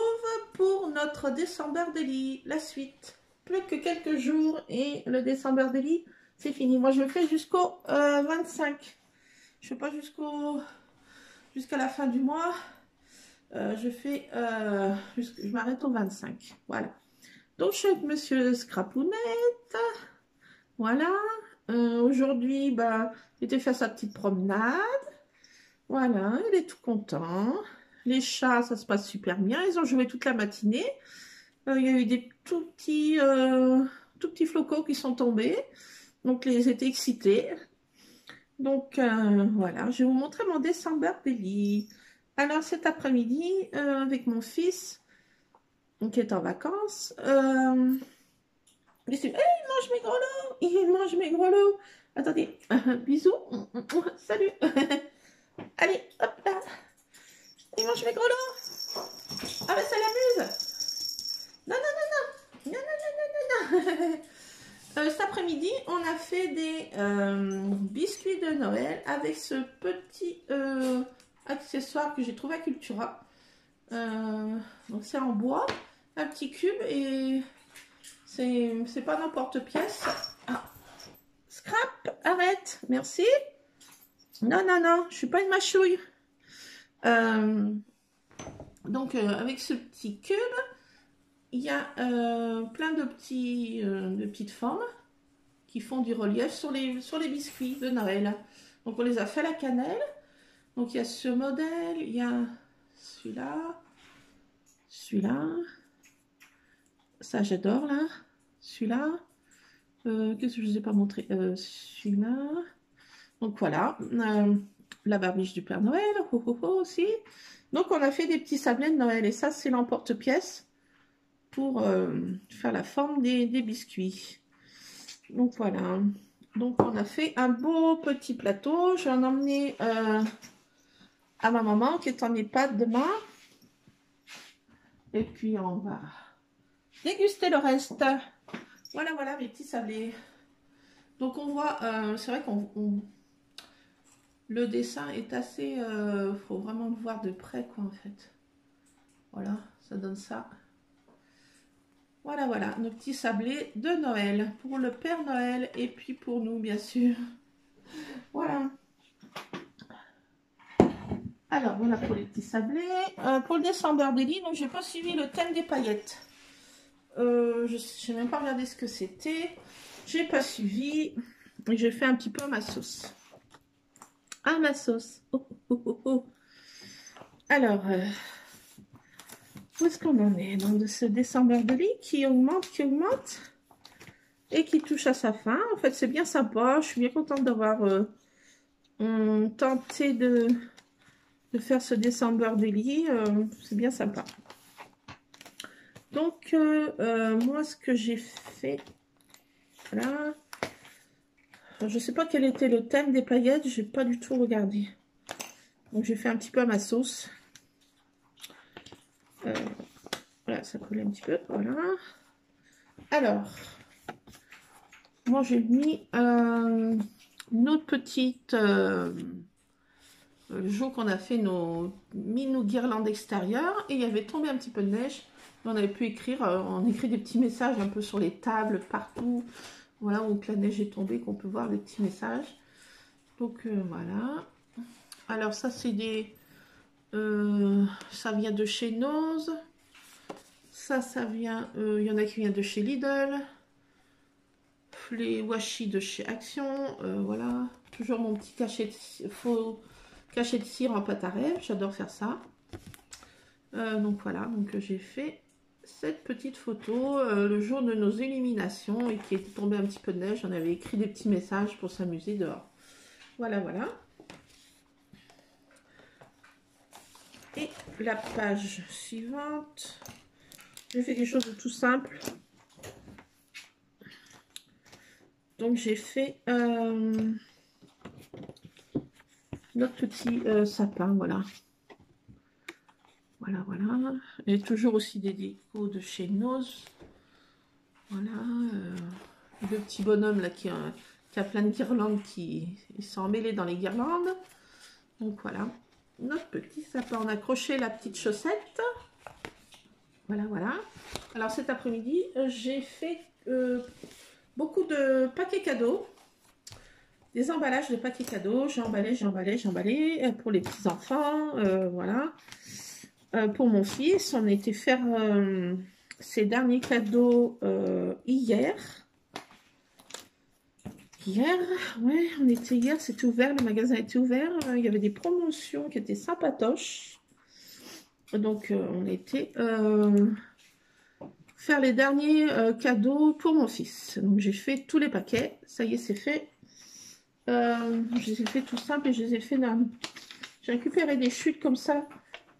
pour notre Décember Daily, la suite. Plus que quelques jours et le Décember Daily, c'est fini. Moi, je le fais jusqu'au 25. Je fais pas jusqu'à la fin du mois. Je m'arrête au 25. Voilà. Donc, je suis avec Monsieur Scrapounette. Voilà. Aujourd'hui, bah, il était faire sa petite promenade. Voilà, il est tout content. Les chats, ça se passe super bien. Ils ont joué toute la matinée. Il y a eu des tout petits flocons qui sont tombés. Donc, ils étaient excités. Donc, voilà, je vais vous montrer mon Décember Daily. Alors, cet après-midi, avec mon fils, qui est en vacances, il mange mes grelots. Il mange mes grelots. Attendez, bisous. Salut. Allez, hop là. Il mange mes grelots. Ah, ben ça l'amuse. Non, non, non, non. Non, non, non, non, non, non. Cet après-midi, on a fait des biscuits de Noël avec ce petit accessoire que j'ai trouvé à Cultura. Donc, c'est en bois, un petit cube et c'est pas n'importe pièce. Ah. Scrap, arrête, merci. Non, non, non, je suis pas une mâchouille. Donc, avec ce petit cube, il y a plein de petites formes qui font du relief sur les biscuits de Noël. Donc, on les a fait à la cannelle. Donc, il y a ce modèle, il y a celui-là, ça j'adore là, celui-là, qu'est-ce que je ne vous ai pas montré, celui-là. Donc, voilà, la barbiche du Père Noël, aussi. Donc, on a fait des petits sablés de Noël et ça, c'est l'emporte-pièce pour faire la forme des biscuits. Donc voilà, donc on a fait un beau petit plateau. Je vais en emmener à ma maman qui est en EHPAD demain. Et puis on va déguster le reste. Voilà, voilà mes petits sablés. Donc on voit, c'est vrai qu'on le dessin est assez, faut vraiment le voir de près quoi en fait. Voilà, ça donne ça. Voilà, voilà, nos petits sablés de Noël pour le Père Noël et puis pour nous, bien sûr. Voilà. Alors, voilà pour les petits sablés. Pour le Décember Daily, donc j'ai pas suivi le thème des paillettes. Je n'ai même pas regardé ce que c'était. J'ai pas suivi. Et j'ai fait un petit peu à ma sauce. À ma sauce. Oh, oh, oh, oh. Alors... où est-ce qu'on en est dans ce Décember Daily qui augmente et qui touche à sa fin. En fait, c'est bien sympa. Je suis bien contente d'avoir tenté de faire ce Décember Daily. C'est bien sympa. Donc, moi, ce que j'ai fait, voilà. Alors, je ne sais pas quel était le thème des paillettes. Je n'ai pas du tout regardé. Donc, j'ai fait un petit peu à ma sauce. Voilà, ça colle un petit peu, voilà. Alors, moi j'ai mis une autre petite... le jour qu'on a fait mis nos guirlandes extérieures, et il y avait tombé un petit peu de neige. On avait pu écrire, on écrit des petits messages un peu sur les tables, partout. Voilà, où la neige est tombée, qu'on peut voir les petits messages. Donc, voilà. Alors, ça, c'est des... ça vient de chez Nose. Ça vient, il y en a qui viennent de chez Lidl, les washi de chez Action, voilà, toujours mon petit faux cachet de cire en pâte à rêve, j'adore faire ça. Donc voilà, donc j'ai fait cette petite photo le jour de nos illuminations et qui était tombé un petit peu de neige, on avait écrit des petits messages pour s'amuser dehors. Voilà, voilà. Et la page suivante... J'ai fait quelque chose de tout simple. Donc j'ai fait notre petit sapin, voilà. Voilà, voilà. Et toujours aussi des décos de chez Nose. Voilà. Le petit bonhomme là qui a plein de guirlandes qui sont emmêlés dans les guirlandes. Donc voilà. Notre petit sapin. On a accroché la petite chaussette. Voilà, voilà. Alors cet après-midi, j'ai fait beaucoup de paquets cadeaux. Des emballages de paquets cadeaux. J'ai emballé pour les petits-enfants. Voilà. Pour mon fils, on était faire ses derniers cadeaux hier. Hier, ouais, on était hier, c'était ouvert, le magasin était ouvert. Il y avait des promotions qui étaient sympatoches. Donc, on était faire les derniers cadeaux pour mon fils. Donc, j'ai fait tous les paquets. Ça y est, c'est fait. Je les ai fait tout simple et je les ai fait dans... J'ai récupéré des chutes comme ça.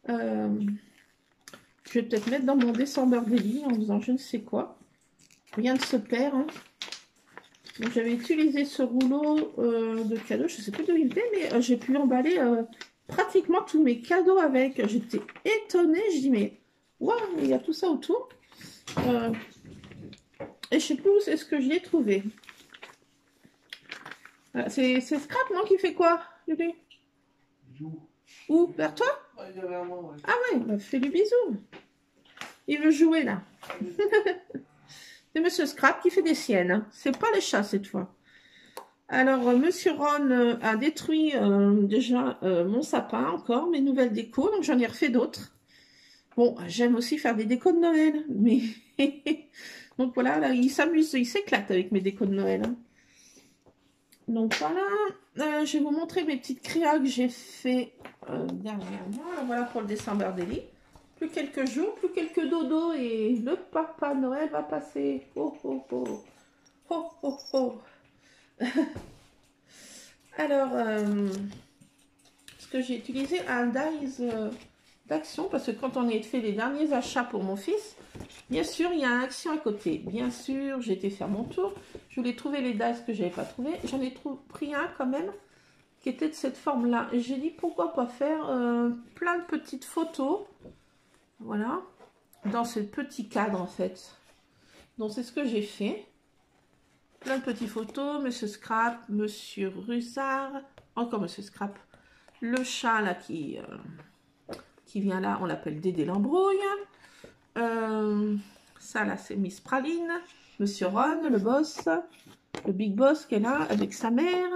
Je vais peut-être mettre dans mon December Daily en faisant je ne sais quoi. Rien ne se perd. Hein. Donc, j'avais utilisé ce rouleau de cadeaux. Je ne sais plus d'où il venait, mais j'ai pu emballer pratiquement tous mes cadeaux avec. J'étais étonnée. Je dis, mais waouh, il y a tout ça autour. Et je ne sais plus où c'est ce que j'y ai trouvé. Voilà, c'est Scrap, non, qui fait quoi, Lulu? Où? Vers toi? Ouais, il y avait un moment, ouais. Ah ouais, bah, fais lui bisou. Il veut jouer là. C'est Monsieur Scrap qui fait des siennes. Hein. C'est pas les chats cette fois. Alors, Monsieur Ron a détruit déjà mon sapin encore, mes nouvelles décos. Donc, j'en ai refait d'autres. Bon, j'aime aussi faire des décos de Noël. Mais donc voilà, là, il s'amuse, il s'éclate avec mes décos de Noël. Hein. Donc voilà, je vais vous montrer mes petites créas que j'ai fait dernièrement. Alors, voilà pour le December Daily. Plus quelques jours, plus quelques dodos et le Papa Noël va passer. Oh, oh, oh. Oh, oh, oh. Alors, ce que j'ai utilisé un dies d'action parce que quand on a fait les derniers achats pour mon fils, bien sûr, il y a un action à côté. Bien sûr, j'ai été faire mon tour. Je voulais trouver les dies que je n'avais pas trouvé. J'en ai pris un quand même qui était de cette forme-là. Et j'ai dit pourquoi pas faire plein de petites photos. Voilà, dans ce petit cadre en fait. Donc c'est ce que j'ai fait. Plein de petites photos, Monsieur Scrap, Monsieur Russard, encore Monsieur Scrap. Le chat là qui vient là, on l'appelle Dédé l'embrouille. Ça là c'est Miss Praline. Monsieur Ron, le boss, le big boss qui est là avec sa mère.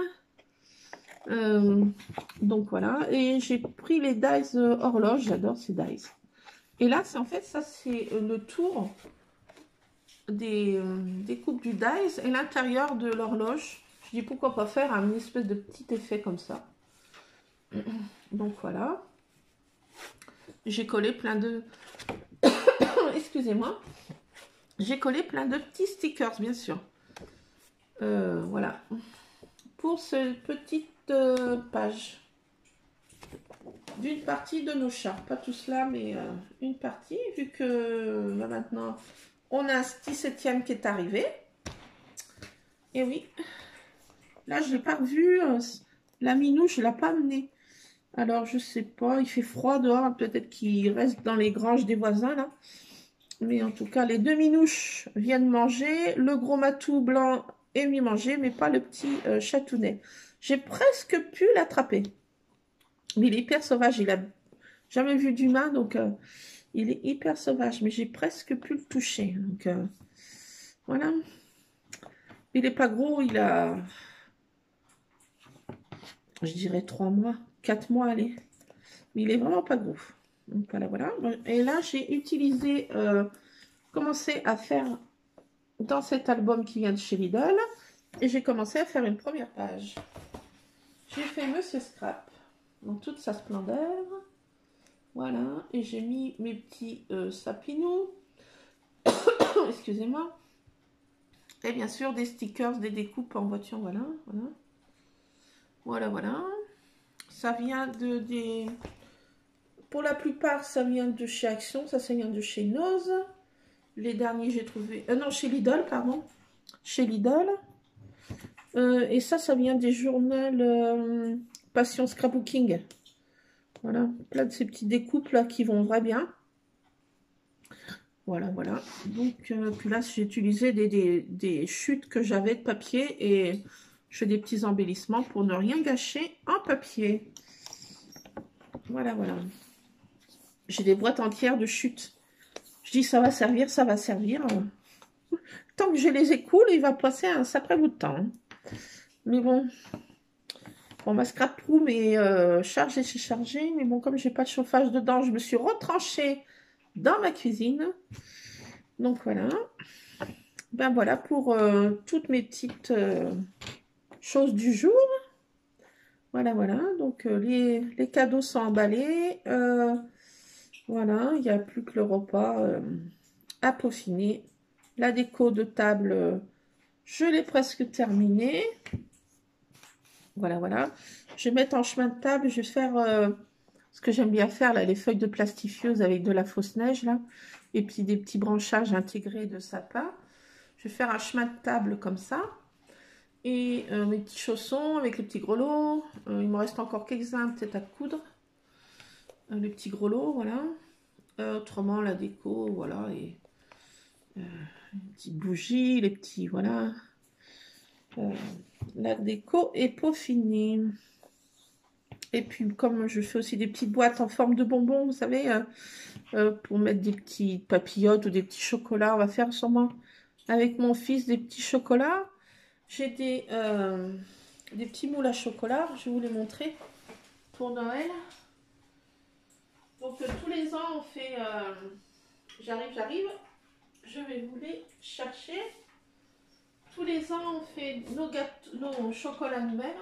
Donc voilà, et j'ai pris les dies horloges, j'adore ces dies. Et là, c'est en fait, ça c'est le tour des coupes du dies et l'intérieur de l'horloge. Je dis pourquoi pas faire un espèce de petit effet comme ça. Donc voilà. J'ai collé plein de... Excusez-moi. J'ai collé plein de petits stickers, bien sûr. Voilà. Pour cette petite page. D'une partie de nos chats. Pas tout cela, mais une partie. Vu que là, maintenant, on a un 17e qui est arrivé. Et oui. Là, je l'ai pas revu. La minou, je ne l'ai pas amené. Alors, je sais pas. Il fait froid dehors. Peut-être qu'il reste dans les granges des voisins, là. Mais en tout cas, les deux minouches viennent manger. Le gros matou blanc est venu manger, mais pas le petit chatounet. J'ai presque pu l'attraper. Mais il est hyper sauvage, il a jamais vu d'humain, donc il est hyper sauvage. Mais j'ai presque pu le toucher. Donc voilà. Il n'est pas gros, il a, je dirais 3 mois, 4 mois, allez. Mais il est vraiment pas gros. Donc voilà, voilà. Et là, j'ai utilisé, commencé à faire dans cet album qui vient de chez Lidl. Et j'ai commencé à faire une première page. J'ai fait Monsieur Scrap. Dans toute sa splendeur. Voilà. Et j'ai mis mes petits sapinous. Excusez-moi. Et bien sûr, des stickers, des découpes en voiture. Voilà. Voilà. Voilà, voilà. Ça vient de... Pour la plupart, ça vient de chez Action. Ça vient de chez Nose. Les derniers, j'ai trouvé... non, chez Lidl, pardon. Chez Lidl. Et ça vient des journaux... Passion Scrapbooking. Voilà, plein de ces petits découpes là qui vont très bien. Voilà, voilà. Donc, puis là, j'ai utilisé des chutes que j'avais de papier et je fais des petits embellissements pour ne rien gâcher en papier. Voilà, voilà. J'ai des boîtes entières de chutes. dis ça va servir, ça va servir. Tant que je les écoule, il va passer un sacré bout de temps. Hein. Mais bon, ma scrap room est chargée, c'est chargé. Mais bon, comme j'ai pas de chauffage dedans, je me suis retranchée dans ma cuisine. Donc voilà. Ben voilà pour toutes mes petites choses du jour. Voilà, voilà. Donc les cadeaux sont emballés. Voilà, il n'y a plus que le repas à peaufiner. La déco de table, je l'ai presque terminée. Voilà, voilà. Je vais mettre en chemin de table. Je vais faire ce que j'aime bien faire, là, les feuilles de plastifieuse avec de la fausse neige, là. Et puis des petits branchages intégrés de sapin. Je vais faire un chemin de table comme ça. Et mes petits chaussons avec les petits grelots. Il me reste encore quelques-uns peut-être à coudre. Les petits grelots, voilà. Autrement, la déco, voilà. Et les petites bougies, les petits, voilà. La déco est peaufinée. Et puis, comme je fais aussi des petites boîtes en forme de bonbons, vous savez, pour mettre des petites papillotes ou des petits chocolats. On va faire sûrement avec mon fils des petits chocolats. J'ai des petits moules à chocolat. Je vais vous les montrer pour Noël. Donc, tous les ans, on fait... j'arrive. Je vais vous les chercher. Tous les ans, on fait nos chocolats nous-mêmes.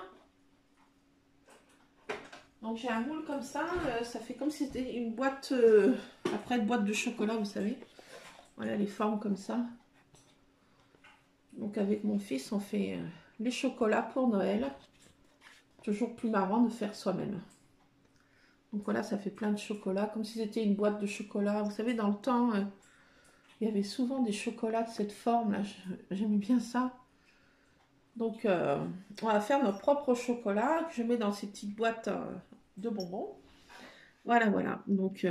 Donc j'ai un moule comme ça fait comme si c'était une boîte, après une boîte de chocolat, vous savez. Voilà les formes comme ça. Donc avec mon fils, on fait les chocolats pour Noël. Toujours plus marrant de faire soi-même. Donc voilà, ça fait plein de chocolats, comme si c'était une boîte de chocolat. Vous savez, dans le temps, il y avait souvent des chocolats de cette forme-là. J'aimais bien ça. Donc on va faire nos propres chocolats que je mets dans ces petites boîtes de bonbons. Voilà, voilà. Donc,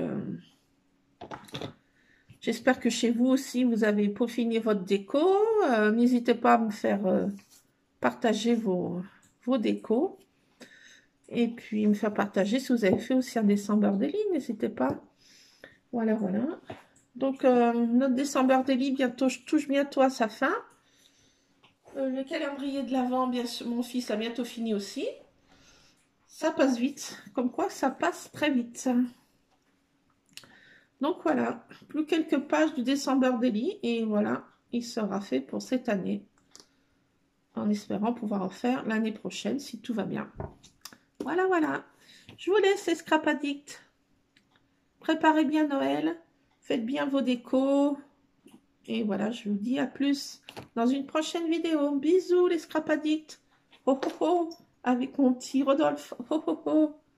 j'espère que chez vous aussi, vous avez peaufiné votre déco. N'hésitez pas à me faire partager vos décos. Et puis, me faire partager si vous avez fait aussi un Décembre Daily. N'hésitez pas. Voilà, voilà. Donc, notre Décembre Daily touche bientôt à sa fin. Le calendrier de l'Avent, bien sûr, mon fils a bientôt fini aussi. Ça passe vite, comme quoi ça passe très vite. Donc voilà, plus quelques pages du Décembre Daily et voilà, il sera fait pour cette année. En espérant pouvoir en faire l'année prochaine si tout va bien. Voilà, voilà. Je vous laisse les Scrap Addicts. Préparez bien Noël, faites bien vos décos. Et voilà, je vous dis à plus dans une prochaine vidéo. Bisous les Scrap Addicts. Oh oh oh, avec mon petit Rodolphe. Oh oh oh.